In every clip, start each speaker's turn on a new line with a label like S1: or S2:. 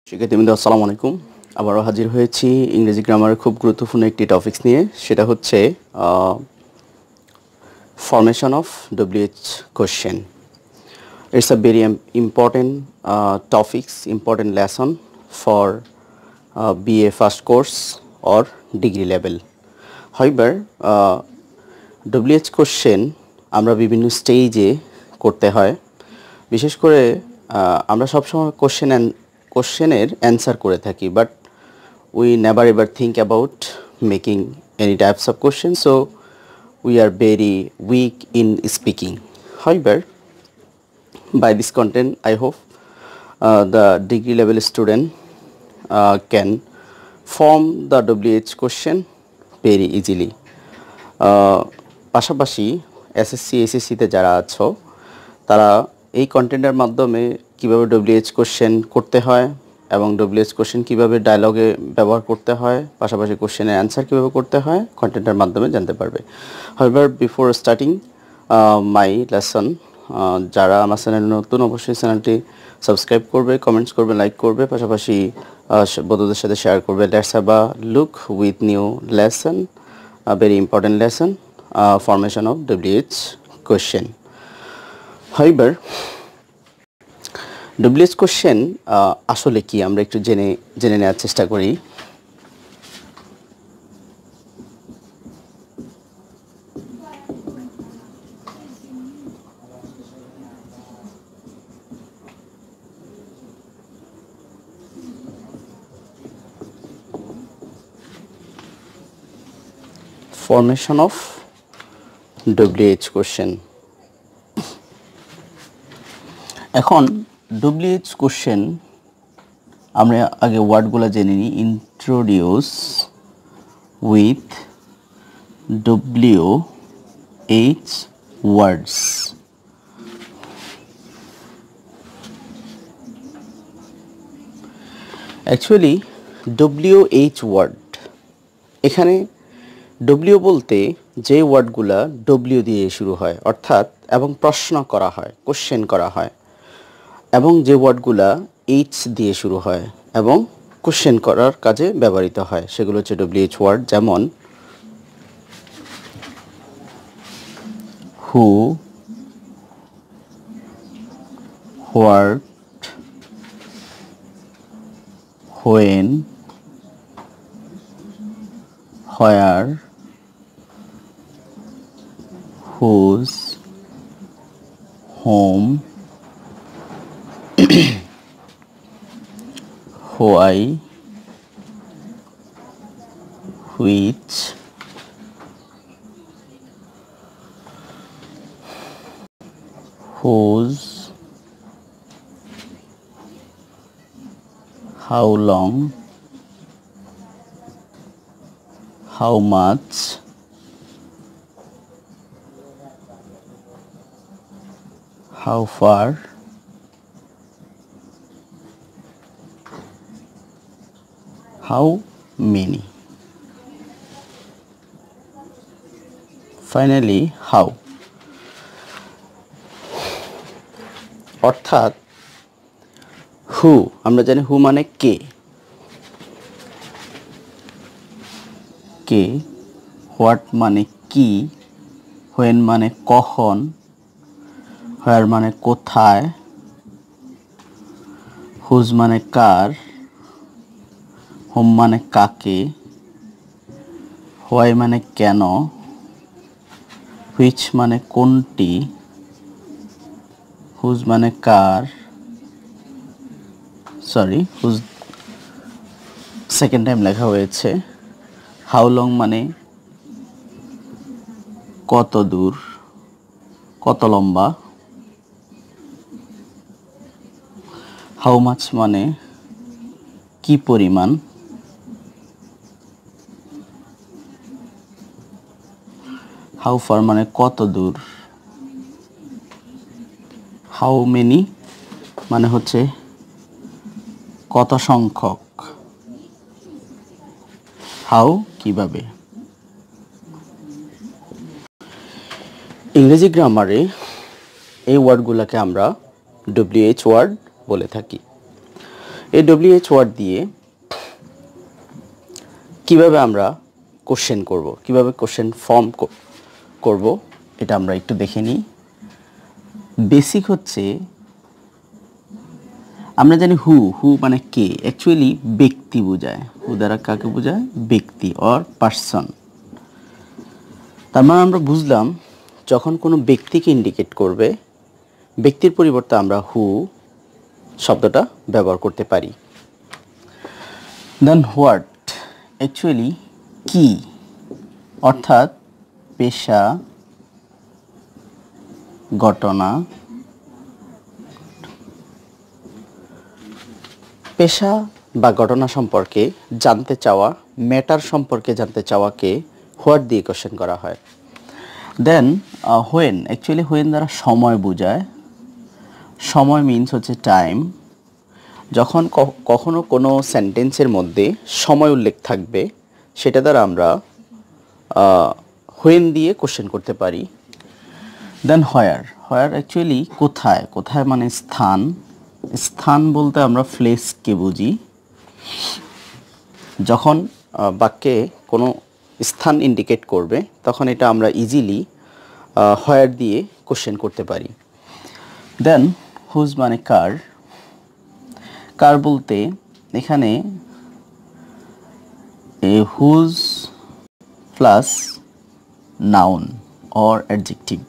S1: শিক্ষার্থীবৃন্দ আসসালামু আলাইকুম। আবারও হাজির হয়েছি ইংরেজি গ্রামারের খুব গুরুত্বপূর্ণ একটি টপিকস নিয়ে, সেটা হচ্ছে formation of WH question. It's a very important topics, important lesson for BA first course or degree level. However, WH question আমরা বিভিন্ন স্টেজে করতে হয়। বিশেষ করে আমরা সবসময় কোশ্চেনের অ্যান্সার করে থাকি, but we never ever think about making any types of questions, so we are very weak in speaking. However, by this content I hope the degree level student can form the WH question very easily. পাশাপাশি SSC SSC তে যারা আছো তারা এই কন্টেন্টের মাধ্যমে কিভাবে WH question করতে হয় এবং WH কোশ্চেন কিভাবে ডায়লগে ব্যবহার করতে হয়, পাশাপাশি কোশ্চেনের অ্যান্সার কিভাবে করতে হয় কন্টেন্টের মাধ্যমে জানতে পারবে। However, before starting my lesson, যারা আমার চ্যানেলে নতুন অবশ্যই চ্যানেলটি সাবস্ক্রাইব করবে, কমেন্টস করবে, লাইক করবে, পাশাপাশি বন্ধুদের সাথে শেয়ার করবে। Let's have a look with new lesson, a very important lesson, formation of WH question. However, WH question আসলে কি আমরা একটু জেনে নেওয়ার চেষ্টা করি। Formation of WH question. এখন WH কোশ্চেন আমরা আগে ওয়ার্ডগুলো জেনে নিই। Introduce with WH words. Actually WH word, এখানে W বলতে যে ওয়ার্ডগুলা W দিয়ে শুরু হয় অর্থাৎ এবং প্রশ্ন করা হয়, কোশ্চেন করা হয়, এবং যে ওয়ার্ডগুলা H দিয়ে শুরু হয় এবং কোশ্চেন করার কাজে ব্যবহৃত হয় সেগুলো হচ্ছে WH ওয়ার্ড। যেমন who, what, when, where, whose, whom, why, which, whose, how long, how much, how far, how many, finally how। অর্থাৎ হু আমরা জানি হু মানে কে, হোয়াট মানে কি, হোয়েন মানে কখন, হোয়ার মানে কোথায়, হুজ মানে কার, হোম মানে কাকে, হোয়াই মানে কেন, হুইচ মানে কোনটি, হুজ মানে কার, সরি হুজ সেকেন্ড টাইম লেখা হয়েছে, হাউ লং মানে কত দূর, কত লম্বা, হাউ মাচ মানে কি পরিমাণ, হাউ ফার মানে কত দূর, হাউ মেনি মানে হচ্ছে কত সংখ্যক, হাউ কিভাবে। ইংরেজি গ্রামারে এই ওয়ার্ডগুলোকে আমরা WH ওয়ার্ড বলে থাকি। এই WH ওয়ার্ড দিয়ে কিভাবে আমরা কোশ্চেন করব, কিভাবে কোশ্চেন ফর্ম করব, এটা আমরা একটু দেখে নিই। বেসিক হচ্ছে আমরা জানি হু মানে কে, অ্যাকচুয়ালি ব্যক্তি বোঝায়। হু দ্বারা কাকে বোঝায়? ব্যক্তি অর পার্সন। তার মানে আমরা বুঝলাম যখন কোনো ব্যক্তিকে ইন্ডিকেট করবে, ব্যক্তির পরিবর্তে আমরা হু শব্দটা ব্যবহার করতে পারি। দেন হোয়াট, অ্যাকচুয়ালি কি, অর্থাৎ পেশা, ঘটনা, পেশা বা ঘটনা সম্পর্কে জানতে চাওয়া, ম্যাটার সম্পর্কে জানতে চাওয়াকে হোয়াট দিয়ে কোশ্চেন করা হয়। দেন হোয়েন, অ্যাকচুয়ালি হোয়েন দ্বারা সময় বোঝায়। সময় মিনস হচ্ছে টাইম। যখন কখনো কোনো সেন্টেন্সের মধ্যে সময় উল্লেখ থাকবে, সেটা দ্বারা আমরা হোয়েন দিয়ে কোশ্চেন করতে পারি। দেন হোয়ার, হোয়ার অ্যাকচুয়ালি কোথায়, কোথায় মানে স্থান। স্থান বলতে আমরা প্লেসকে বুঝি। যখন বাক্যে কোনো স্থান ইন্ডিকেট করবে, তখন এটা আমরা ইজিলি হোয়ার দিয়ে কোশ্চেন করতে পারি। দেন হুজ মানে কার। কার বলতে এখানে whose plus noun or adjective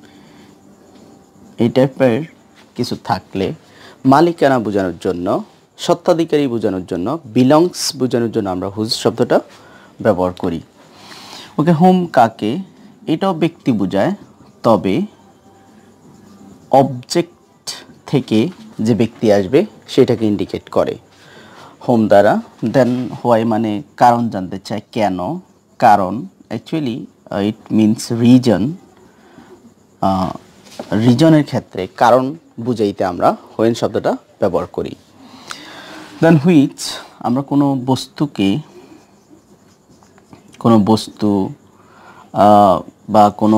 S1: এই টাইপের কিছু থাকলে মালিকানা বোঝানোর জন্য, স্বত্বাধিকারী বোঝানোর জন্য, বিলংস বোঝানোর জন্য আমরা হুজ শব্দটা ব্যবহার করি। ওকে, হোম কাকে, এটাও ব্যক্তি বোঝায়, তবে অবজেক্ট থেকে যে ব্যক্তি আসবে সেটাকে ইন্ডিকেট করে হোম দ্বারা। দেন হোয়াই মানে কারণ জানতে চায়, কেন, কারণ অ্যাকচুয়ালি ইট মিনস রিজন। রিজনের ক্ষেত্রে কারণ বুঝাইতে আমরা হোয়েন শব্দটা ব্যবহার করি। দেন হুইচ, আমরা কোনো বস্তুকে, কোনো বস্তু বা কোনো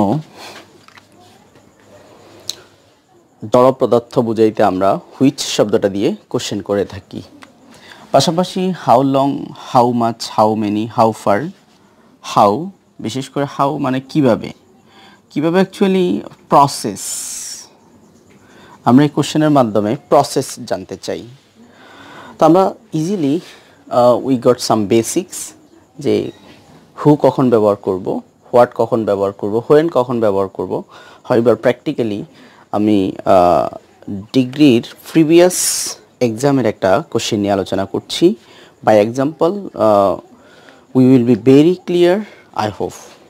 S1: জড় পদার্থ বুঝাইতে আমরা হুইচ শব্দটা দিয়ে কোশ্চেন করে থাকি। পাশাপাশি how long, how much, how many, how far. How, বিশেষ করে হাউ মানে কিভাবে, কিভাবে অ্যাকচুয়ালি প্রসেস। আমরা এই কোশ্চেনের মাধ্যমে প্রসেস জানতে চাই। তো আমরা easily we got some basics, যে হু কখন ব্যবহার করব, হোয়াট কখন ব্যবহার করব, হোয়েন কখন ব্যবহার করব। হাউএভার প্র্যাকটিক্যালি আমি ডিগ্রির প্রিভিয়াস এক্সামের একটা কোশ্চেন নিয়ে আলোচনা করছি। By example we will be very clear, I hope.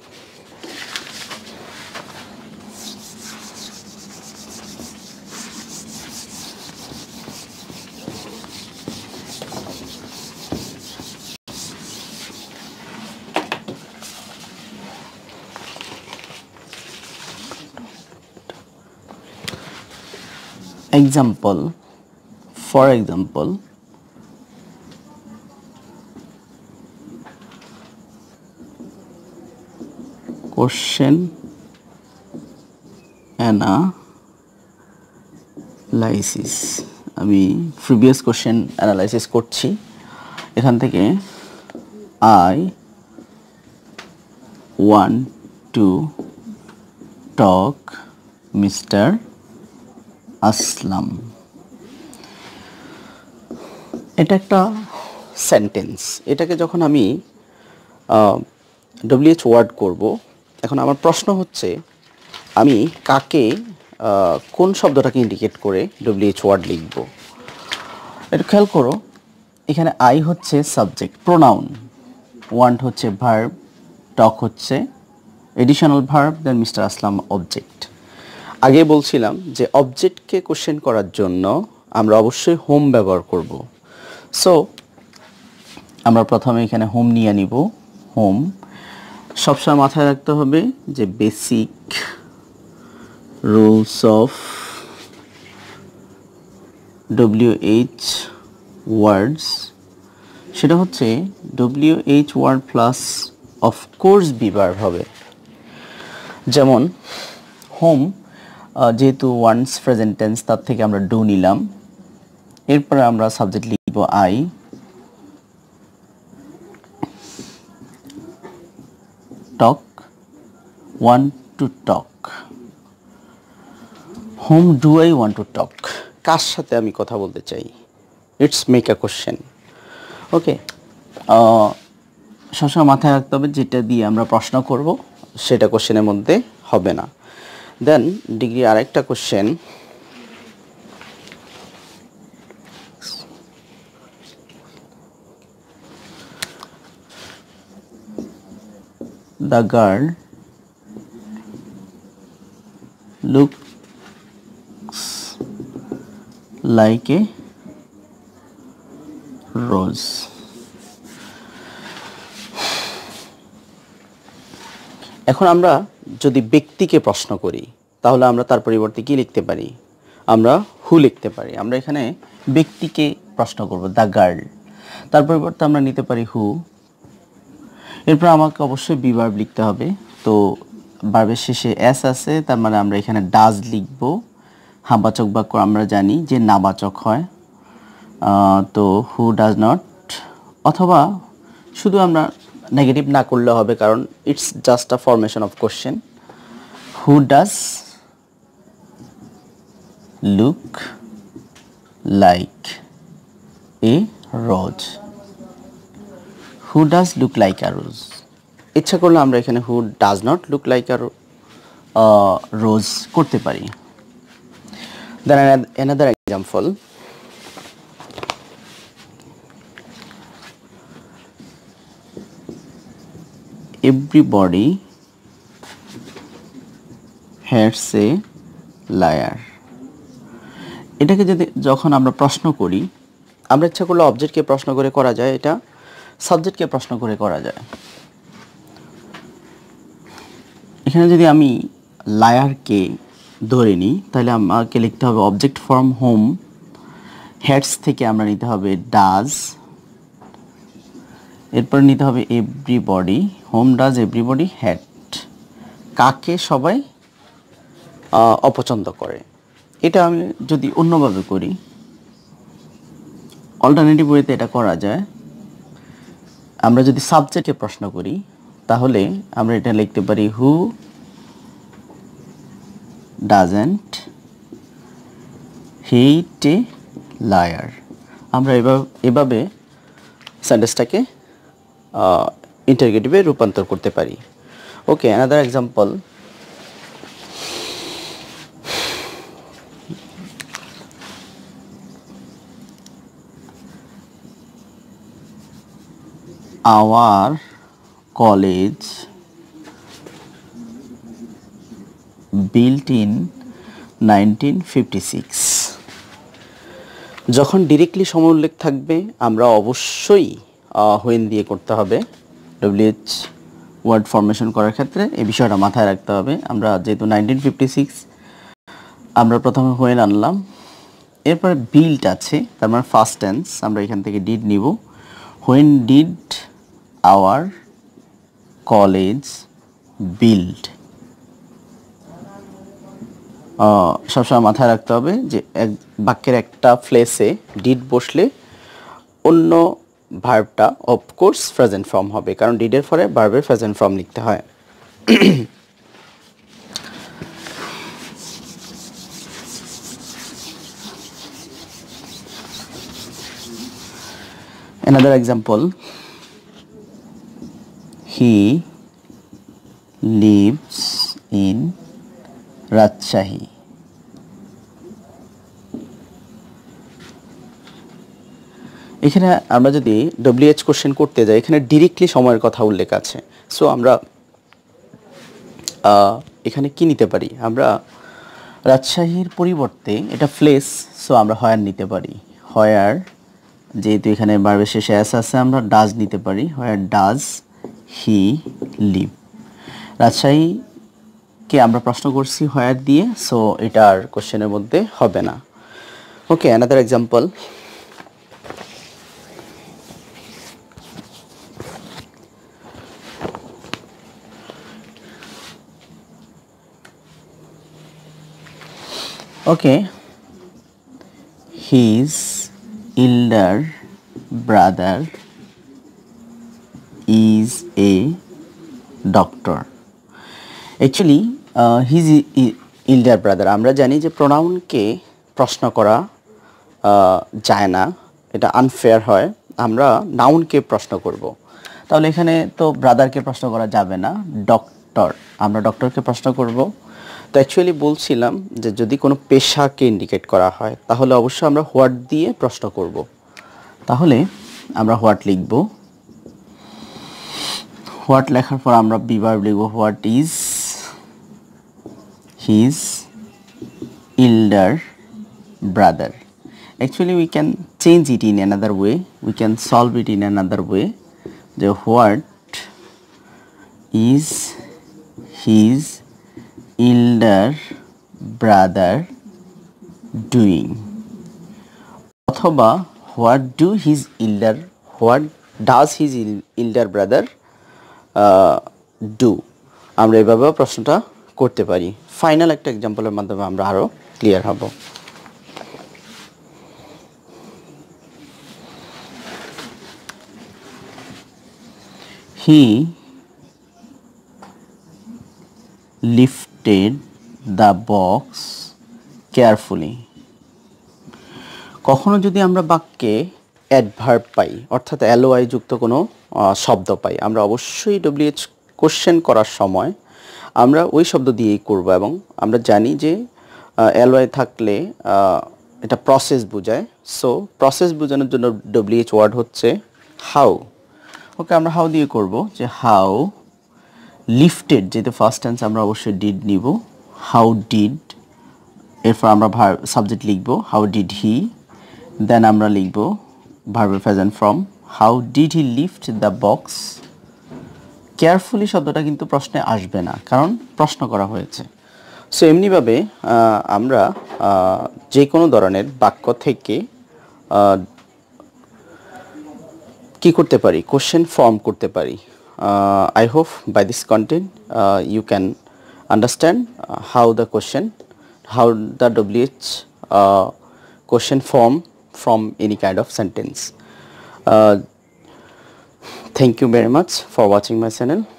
S1: Example, for example, question analysis. আমি প্রিভিয়াস কোশ্চেন অ্যানালাইসিস করছি। এখান থেকে I want to talk Mr. আসলাম। এটা একটা সেন্টেন্স। এটাকে যখন আমি WH ওয়ার্ড করব, এখন আমার প্রশ্ন হচ্ছে আমি কাকে, কোন শব্দটাকে ইন্ডিকেট করে WH ওয়ার্ড লিখব। এটা খেয়াল করো, এখানে আই হচ্ছে সাবজেক্ট, প্রোনাউন, ওয়ান্ট হচ্ছে ভার্ব, টক হচ্ছে additional verb, then mister Aslam object. আগে বলছিলাম যে অবজেক্টকে কোশ্চেন করার জন্য আমরা অবশ্যই হোম ব্যবহার করব। সো আমরা প্রথমে এখানে হোম নিয়ে নিব। হোম সবসময় মাথায় রাখতে হবে যে basic rules of WH words, সেটা হচ্ছে WH word plus of course be verb হবে। যেমন হোম যেহেতু ওয়ান্স প্রেজেন্ট টেন্স, তার থেকে আমরা ডু নিলাম, এরপরে আমরা সাবজেক্ট লিখব লিখব I talk want to talk whom do I want to talk কার সাথে আমি কথা বলতে চাই it's make a question okay সবসময় মাথায় রাখতে হবে যেটা দিয়ে আমরা প্রশ্ন করব সেটা কোশ্চেনের মধ্যে হবে না দেন ডিগ্রি আরেকটা question the girl looks like a rose এখন আমরা যদি ব্যক্তিকে প্রশ্ন করি তাহলে আমরা তার পরিবর্তে কি লিখতে পারি আমরা হু লিখতে পারি আমরা এখানে ব্যক্তিকে প্রশ্ন করব দ্য গার্ল তার পরিবর্তে আমরা নিতে পারি হু এরপর আমাকে অবশ্যই বি ভার্ব লিখতে হবে তো ভার্বের শেষে এস আছে তার মানে আমরা এখানে ডাজ লিখব হ্যাঁবাচক বাক্য আমরা জানি যে নাবাচক হয় তো হু ডাজ নট অথবা শুধু আমরা নেগেটিভ না করলে হবে কারণ it's just a formation of question who does look like a rose who does look like a rose ইচ্ছা করলে আমরা এখানে who does not look like a rose করতে পারি then another example everybody hates a liar এটাকে যদি যখন আমরা প্রশ্ন করি আমরা ইচ্ছা করলে অবজেক্টকে প্রশ্ন করে করা যায় এটা সাবজেক্টকে প্রশ্ন করে করা যায় এখানে যদি আমি লায়ারকে ধরে নিই তাহলে আমাকে লিখতে হবে অবজেক্ট ফর্ম হোম হেডস থেকে আমরা নিতে হবে ডাজ এরপর নিতে হবে everybody whom does everybody hate কাকে সবাই অপছন্দ করে এটা আমি যদি অন্যভাবে করি অল্টারনেটিভ ওয়েতে এটা করা যায় আমরা যদি সাবজেক্টকে প্রশ্ন করি তাহলে আমরা এটা লিখতে পারি who doesn't hate a liar আমরা এভাবে সেন্টেন্সটাকে ইন্টারগেটিভে রূপান্তর করতে পারি okay another example our college built in 1956 যখন ডিরেক্টলি সময় উল্লেখ থাকবে আমরা অবশ্যই হোয়েন দিয়ে করতে হবে ডব্লিউএইচ ওয়ার্ড ফরমেশন করার ক্ষেত্রে এই বিষয়টা মাথায় রাখতে হবে আমরা যেহেতু 1956 আমরা প্রথমে হোয়েন আনলাম এরপরে বিল্ট আছে তার মানে ফার্স্ট টেন্স আমরা এখান থেকে ডিড নিব when did our college build সবসময় মাথায় রাখতে হবে যে এক বাক্যের একটা ফ্লেসে ডিড বসলে অন্য ভার্বটা অফকোর্স প্রেজেন্ট ফর্ম হবে কারণ ডিডের পরে ভার্বের প্রেজেন্ট ফর্ম লিখতে হয় another example he lives in Rajshahi এখানে আমরা যদি ডব্লিউএইচ কোশ্চেন করতে যাই এখানে ডাইরেক্টলি সময়ের কথা উল্লেখ আছে সো আমরা এখানে কি নিতে পারি আমরা রাজশাহীর পরিবর্তে এটা প্লেস সো আমরা হোয়ার নিতে পারি হোয়ার যেহেতু এখানে ভার্বের শেষে এস আছে আমরা ডাজ নিতে পারি হোয়ার ডাজ হি লিভ রাজশাহীকে আমরা প্রশ্ন করছি হোয়ার দিয়ে সো এটা আর কোশ্চেনের মধ্যে হবে না okay another example okay his elder brother is a doctor. Actually his elder brother, আমরা জানি যে প্রোনাউনকে প্রশ্ন করা যায় না, এটা আনফেয়ার হয়, আমরা নাউনকে প্রশ্ন করব। তাহলে এখানে তো ব্রাদারকে প্রশ্ন করা যাবে না, ডক্টর, আমরা ডক্টরকে প্রশ্ন করব। তো অ্যাকচুয়ালি বলছিলাম যে যদি কোনো পেশাকে ইন্ডিকেট করা হয় তাহলে অবশ্যই আমরা হোয়াট দিয়ে প্রশ্ন করব। তাহলে আমরা হোয়াট লিখব, হোয়াট লেখার পর আমরা বিভার্ব লিখব, what is his elder brother. Actually we can change it in another way, we can solve it in another way. The what is his elder brother doing, অথবা what does his elder brother do, আমরা এভাবে প্রশ্নটা করতে পারি। Final একটা এক্সাম্পলের মাধ্যমে আমরা আরো ক্লিয়ার হব। He lifted the box carefully. কখনো যদি আমরা বাক্যে অ্যাডভার্ব পাই, অর্থাৎ এলওআই যুক্ত কোনো শব্দ পাই, আমরা অবশ্যই ডব্লিউএইচ কোশ্চেন করার সময় আমরা ওই শব্দ দিয়েই করব। এবং আমরা জানি যে এলওআই থাকলে এটা প্রসেস বোঝায়, সো প্রসেস বোঝানোর জন্য ডব্লিউএইচ ওয়ার্ড হচ্ছে হাউ। ওকে, আমরা হাউ দিয়ে করব, যে হাউ লিফটেড, যেহেতু ফার্স্ট টেন্স আমরা অবশ্যই ডিড নিব, হাউ ডিড, এরপর আমরা সাবজেক্ট লিখব হাউ ডিড হি, দেন আমরা লিখব ভার্বের present form, how did he lift the box carefully. শব্দটা কিন্তু প্রশ্নে আসবে না, কারণ প্রশ্ন করা হয়েছে। সো এমনিভাবে আমরা যে কোনো ধরনের বাক্য থেকে কি করতে পারি, কোশ্চেন ফর্ম করতে পারি। I hope by this content you can understand how the WH question form from any kind of sentence. Thank you very much for watching my channel.